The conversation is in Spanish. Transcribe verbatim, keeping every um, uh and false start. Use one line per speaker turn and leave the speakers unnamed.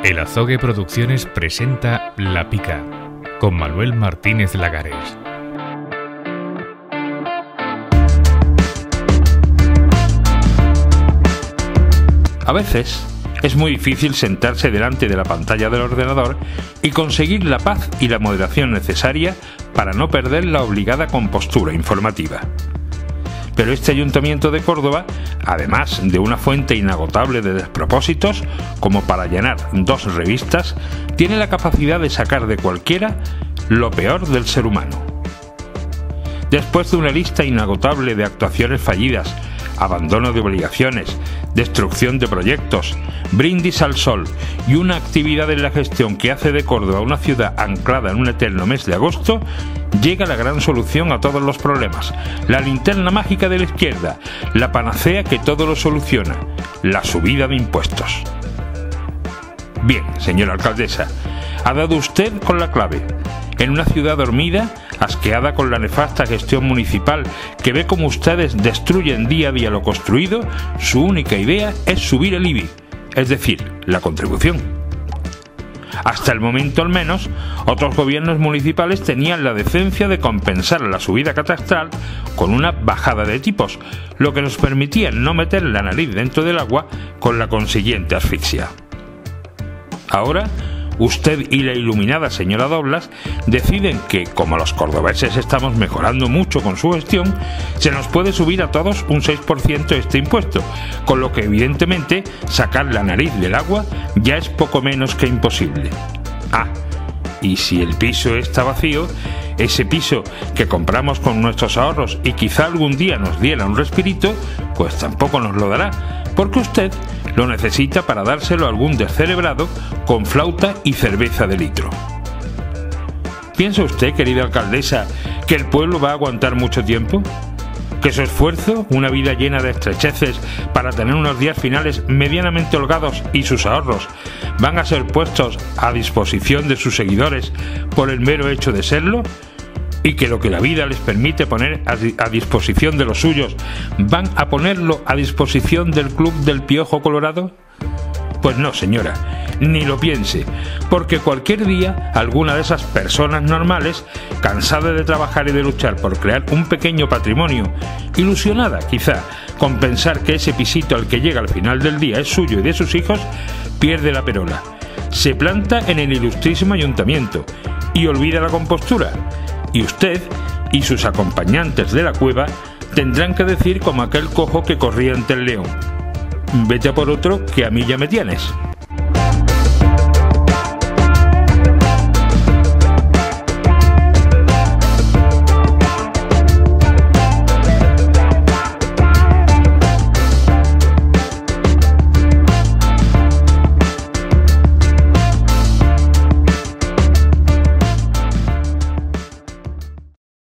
El Azogue Producciones presenta La Pica, con Manuel Martínez Lagares.
A veces es muy difícil sentarse delante de la pantalla del ordenador y conseguir la paz y la moderación necesaria para no perder la obligada compostura informativa. Pero este Ayuntamiento de Córdoba, además de una fuente inagotable de despropósitos, como para llenar dos revistas, tiene la capacidad de sacar de cualquiera lo peor del ser humano. Después de una lista inagotable de actuaciones fallidas, abandono de obligaciones, destrucción de proyectos, brindis al sol y una actividad en la gestión que hace de Córdoba una ciudad anclada en un eterno mes de agosto, llega la gran solución a todos los problemas, la linterna mágica de la izquierda, la panacea que todo lo soluciona, la subida de impuestos. Bien, señora alcaldesa, ha dado usted con la clave. En una ciudad dormida, asqueada con la nefasta gestión municipal que ve como ustedes destruyen día a día lo construido, su única idea es subir el I B I, es decir, la contribución. Hasta el momento al menos, otros gobiernos municipales tenían la decencia de compensar la subida catastral con una bajada de tipos, lo que nos permitía no meter la nariz dentro del agua con la consiguiente asfixia. Ahora, usted y la iluminada señora Doblas deciden que, como los cordobeses estamos mejorando mucho con su gestión, se nos puede subir a todos un seis por ciento este impuesto, con lo que evidentemente sacar la nariz del agua ya es poco menos que imposible. Ah, y si el piso está vacío, ese piso que compramos con nuestros ahorros y quizá algún día nos diera un respirito, pues tampoco nos lo dará, porque usted lo necesita para dárselo a algún descerebrado con flauta y cerveza de litro. ¿Piensa usted, querida alcaldesa, que el pueblo va a aguantar mucho tiempo? ¿Que su esfuerzo, una vida llena de estrecheces para tener unos días finales medianamente holgados y sus ahorros, van a ser puestos a disposición de sus seguidores por el mero hecho de serlo? ¿Y que lo que la vida les permite poner a, a disposición de los suyos van a ponerlo a disposición del Club del Piojo Colorado? Pues no, señora, ni lo piense, porque cualquier día alguna de esas personas normales, cansada de trabajar y de luchar por crear un pequeño patrimonio, ilusionada quizá con pensar que ese pisito al que llega al final del día es suyo y de sus hijos, pierde la perola, se planta en el ilustrísimo ayuntamiento y olvida la compostura. Y usted y sus acompañantes de la cueva tendrán que decir como aquel cojo que corría ante el león: vete a por otro, que a mí ya me tienes.